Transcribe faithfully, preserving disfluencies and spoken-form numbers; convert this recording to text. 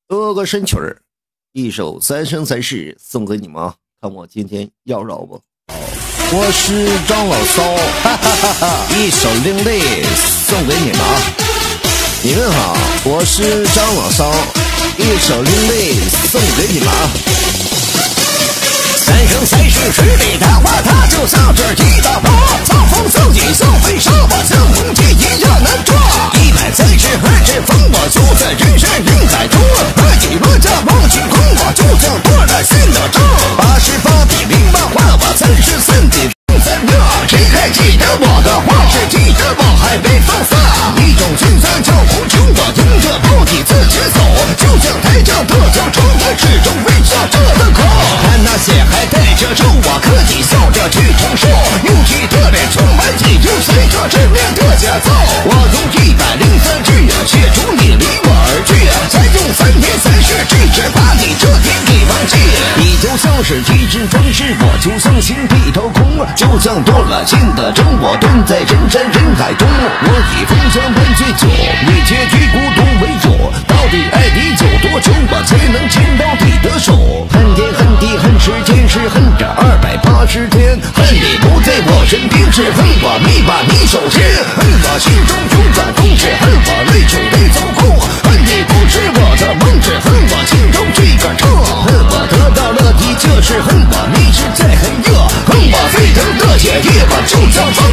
多个神曲儿，一首《三生三世》送给你们啊！看我今天妖娆不？ 我是张老骚， 哈哈哈哈！一首《另类》送给你们啊！你们好，我是张老骚，一首《另类》送给你们啊！三生三世十里桃花，他就像是一道波，造风造雨造飞沙，我像红旗一样难抓。一百三十二只风，我就在人山人海中，二几万家望星空，我就像多了心的章。八十八笔兵马画，我三十三笔三妙。谁还记得我的话？是记得我还没放撒。一种心酸叫苦穷，我迎着暴体自己走，就像台上特效窗台始终微笑着的口。看那些还带着肉，我可以笑着去承受。用气的脸充满气，就随着正面的节奏。我用一百零三句写出你离我而去，再用三天三世气质把你这天给忘记。你就像是一只壮士，我就像心地掏空，就像断了心的针，我断在人山人海中。我以风霜半醉酒，你却以孤独为友。到底爱你有多久，我才能牵到你的手？恨天恨地恨时间，是恨这二百八十天。恨你不在我身边，是恨我没把你手牵。恨我心中永远空，是恨我泪水没走空。恨你不是我的梦，是恨我心中这个痛。恨我得到了你，就是恨我你是在很热。恨我沸腾的血液，我就像